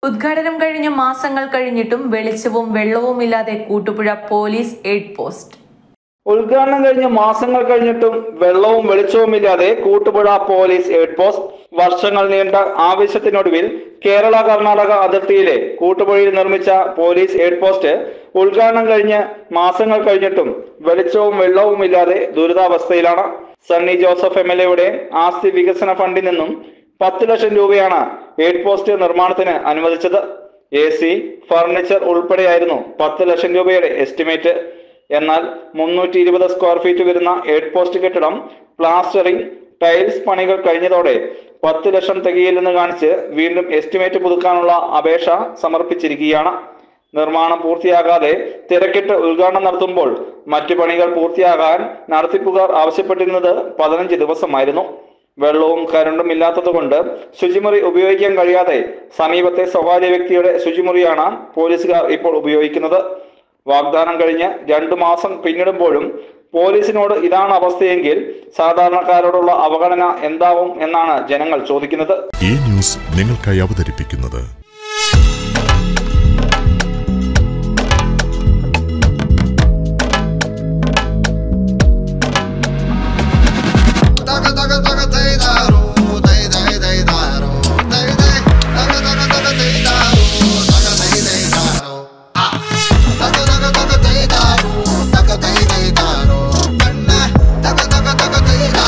ഉദ്ഘാടനം കഴിഞ്ഞ മാസങ്ങൾ കഴിഞ്ഞിട്ടും വെളിച്ചവും വെള്ളവുമില്ലാതെ കൂട്ടുപുഴ പോലീസ് എയ്ഡ് പോസ്റ്റ്. ഉദ്ഘാടനം കഴിഞ്ഞ മാസങ്ങൾ കഴിഞ്ഞിട്ടും വെള്ളവും വെളിച്ചവുമില്ലാതെ കൂട്ടുപുഴ പോലീസ് എയ്ഡ് പോസ്റ്റ്. വർഷങ്ങൾ നീണ്ട ആവശ്യത്തിനൊടുവിൽ കേരള കർണാടക അതിർത്തിയിലെ കൂട്ടുപുഴയിൽ നിർമ്മിച്ച പോലീസ് എയ്ഡ് പോസ്റ്റ് ഉദ്ഘാടനം കഴിഞ്ഞ് മാസങ്ങൾ കഴിഞ്ഞിട്ടും വെളിച്ചവും വെള്ളവുമില്ലാതെ ദുരിതാവസ്ഥയിലാണ്. സണ്ണി ജോസഫ് MLA ആസ്തി വികസന ഫണ്ടിൽ നിന്നും 10 ലക്ഷം രൂപയാണ് എയ്ഡ് പോസ്റ്റ് നിർമ്മാണത്തിന് അനുവദിച്ചത്. AC, ഫർണിച്ചർ ഉൾപ്പെടെയായിരുന്നു 10 ലക്ഷം രൂപയുടെ എസ്റ്റിമേറ്റ്. എന്നാൽ 320 സ്ക്വയർ ഫീറ്റ് വരുന്ന എയ്ഡ് പോസ്റ്റ് കെട്ടിടം പ്ലാസ്റ്ററിംഗ്, ടൈൽസ് പണികൾ കഴിഞ്ഞതോടെ 10 ലക്ഷം തികയില്ലെന്ന് കാണിച്ച് വീണ്ടും എസ്റ്റിമേറ്റ് പുതുക്കാനുള്ള അപേക്ഷ സമർപ്പിച്ചിരിക്കുകയാണ്. നിർമ്മാണം പൂർത്തിയാകാതെ തിരക്കിട്ട് ഉദ്ഘാടനം നടത്തുമ്പോൾ മറ്റു പണികൾ പൂർത്തിയാകാൻ നടത്തിപ്പുകാർ ആവശ്യപ്പെട്ടിരുന്നത് 15 ദിവസമായിരുന്നു. വെള്ളവും കരണ്ടും ഇല്ലാത്തതുകൊണ്ട് ശുചിമുറി ഉപയോഗിക്കാൻ കഴിയാതെ സമീപത്തെ സ്വകാര്യ വ്യക്തിയുടെ ശുചിമുറിയാണ് പോലീസുകാർ ഇപ്പോൾ ഉപയോഗിക്കുന്നത്. വാഗ്ദാനം കഴിഞ്ഞ് 2 മാസം പിന്നിടുമ്പോഴും പോലീസിനോട് ഇതാണ് അവസ്ഥയെങ്കിൽ സാധാരണക്കാരോടുള്ള അവഗണന എന്താവും എന്നാണ് ജനങ്ങൾ ചോദിക്കുന്നത്. ഈ ന്യൂസ് നിങ്ങൾക്കായി അവതരിപ്പിക്കുന്നത്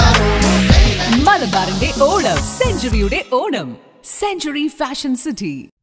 മലബാറിന്റെ ഓണം, സെഞ്ചുറിയുടെ ഓണം, സെഞ്ചുറി ഫാഷൻ സിറ്റി.